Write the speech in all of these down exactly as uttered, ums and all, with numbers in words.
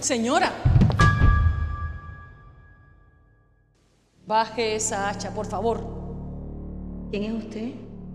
Señora. Baje esa hacha, por favor. ¿Quién es usted?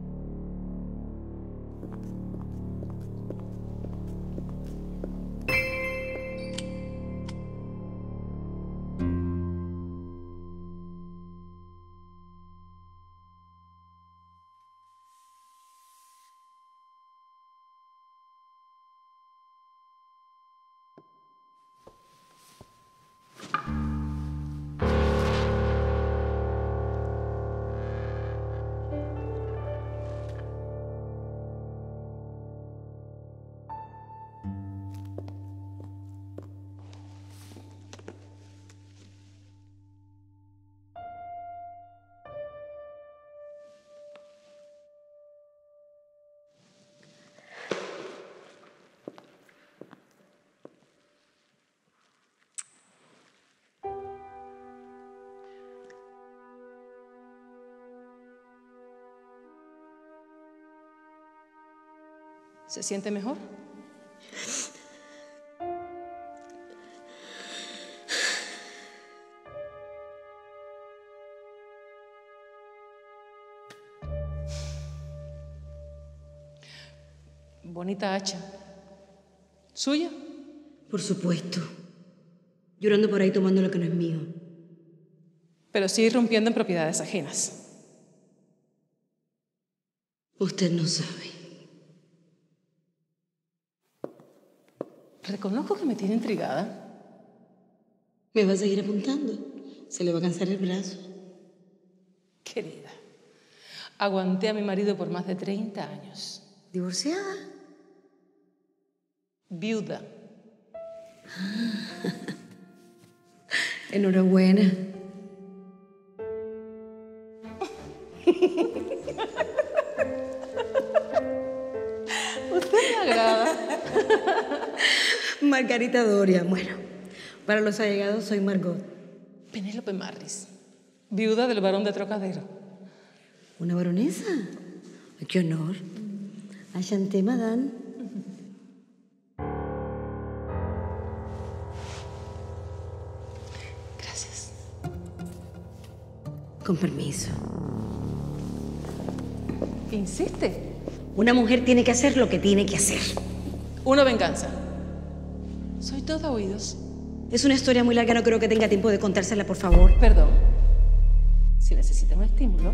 ¿Se siente mejor? Bonita hacha. ¿Suya? Por supuesto. Llorando por ahí tomando lo que no es mío. Pero sí irrumpiendo en propiedades ajenas. Usted no sabe. Reconozco que me tiene intrigada. ¿Me va a seguir apuntando? Se le va a cansar el brazo. Querida, aguanté a mi marido por más de treinta años. ¿Divorciada? Viuda. Enhorabuena. Usted me agrada. Margarita Doria. Bueno, para los allegados soy Margot. Penélope Marris, viuda del barón de Trocadero. ¿Una baronesa? Ay, ¡qué honor! Enchanté, madame. Gracias. Con permiso. ¿Insiste? Una mujer tiene que hacer lo que tiene que hacer. Una venganza. Soy toda oídos. Es una historia muy larga, no creo que tenga tiempo de contársela, por favor. Perdón. Si necesita un estímulo.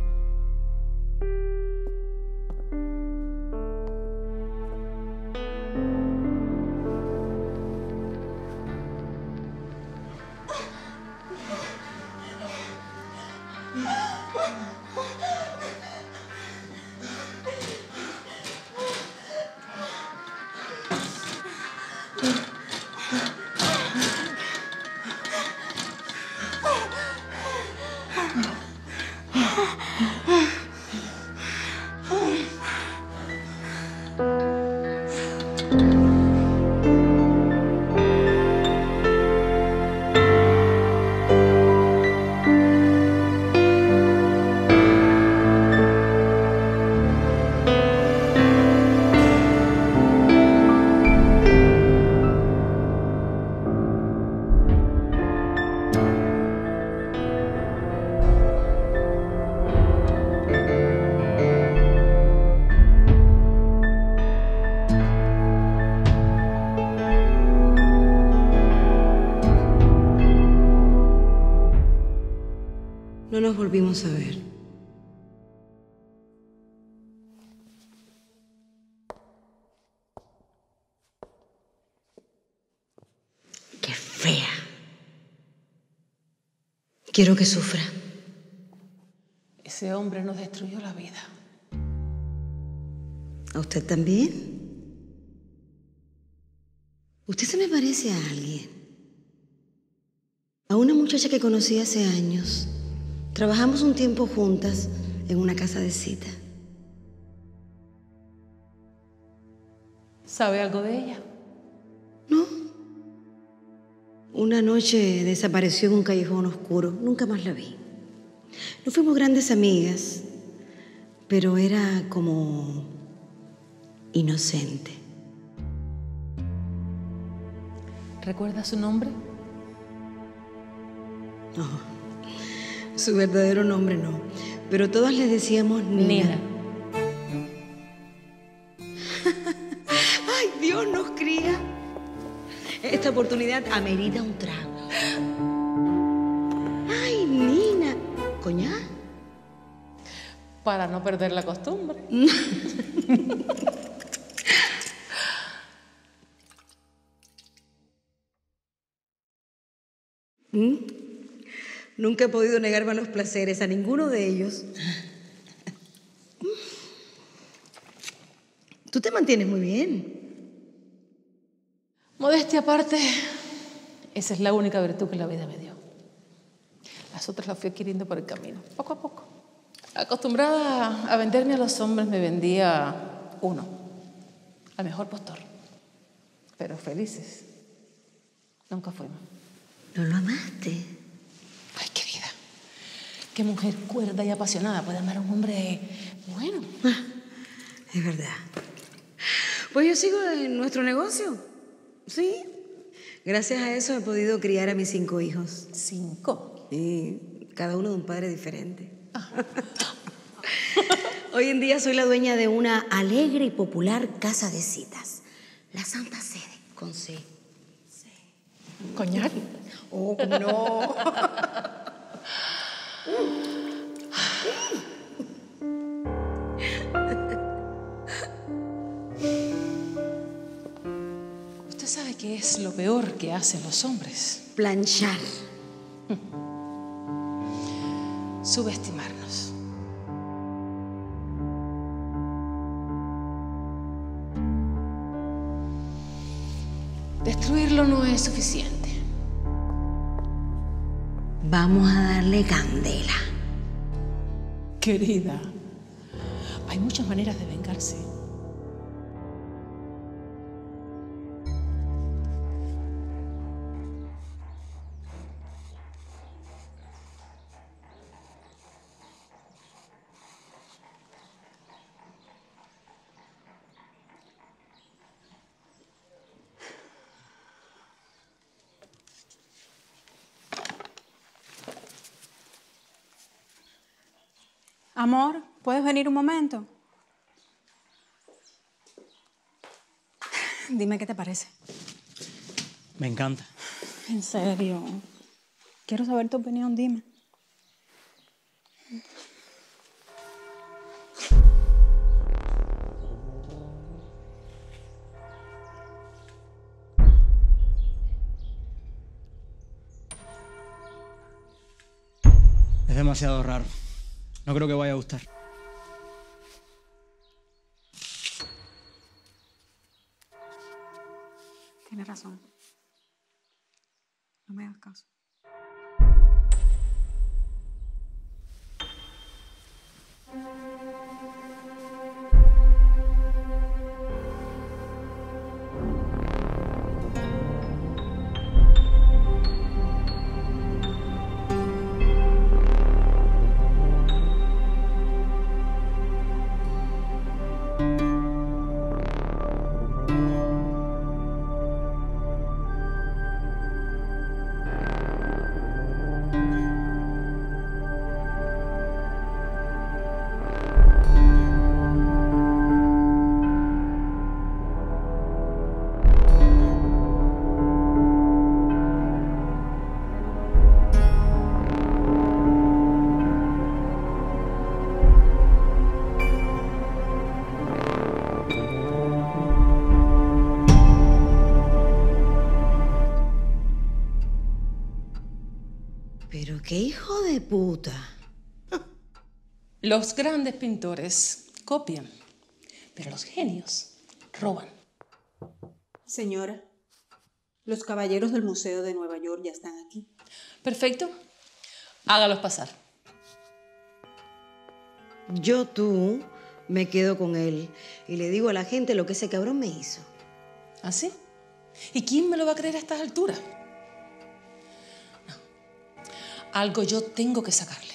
No nos volvimos a ver. ¡Qué fea! Quiero que sufra. Ese hombre nos destruyó la vida. ¿A usted también? Usted se me parece a alguien. A una muchacha que conocí hace años. Trabajamos un tiempo juntas en una casa de cita. ¿Sabe algo de ella? No. Una noche desapareció en un callejón oscuro. Nunca más la vi. No fuimos grandes amigas, pero era como inocente. ¿Recuerda su nombre? No, su verdadero nombre no, pero todas le decíamos Nina. Nina. ¡Ay, Dios nos cría! Esta oportunidad amerita un trago. ¡Ay, Nina! ¿Coñac? Para no perder la costumbre. ¿Mm? Nunca he podido negarme a los placeres, a ninguno de ellos. Tú te mantienes muy bien. Modestia aparte, esa es la única virtud que la vida me dio. Las otras las fui adquiriendo por el camino, poco a poco. Acostumbrada a venderme a los hombres, me vendía uno, al mejor postor. Pero felices nunca fuimos. ¿No lo amaste? Ay, querida, qué mujer cuerda y apasionada puede amar a un hombre bueno. Ah, es verdad. Pues yo sigo en nuestro negocio, sí. Gracias a eso he podido criar a mis cinco hijos. ¿Cinco? Y cada uno de un padre diferente. Ah. Hoy en día soy la dueña de una alegre y popular casa de citas. La Santa Sede, con C. C. ¿Coñac? Oh, ¿cómo no? ¿Usted sabe qué es lo peor que hacen los hombres? Planchar. Subestimarnos. Destruirlo no es suficiente. Vamos a darle candela. Querida, hay muchas maneras de vengarse. Amor, ¿puedes venir un momento? Dime qué te parece. Me encanta. En serio. Quiero saber tu opinión, dime. Es demasiado raro. No creo que vaya a gustar. Tienes razón. No me hagas caso. Pero qué hijo de puta. Los grandes pintores copian, pero los genios roban. Señora, los caballeros del Museo de Nueva York ya están aquí. Perfecto. Hágalos pasar. Yo, tú, me quedo con él y le digo a la gente lo que ese cabrón me hizo. ¿Ah, sí? ¿Y quién me lo va a creer a estas alturas? No. Algo yo tengo que sacarle.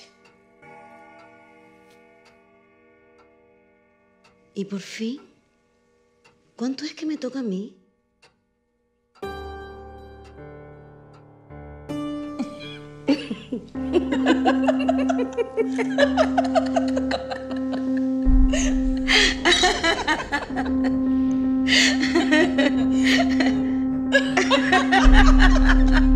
Y por fin, ¿cuánto es que me toca a mí? Ha ha ha ha!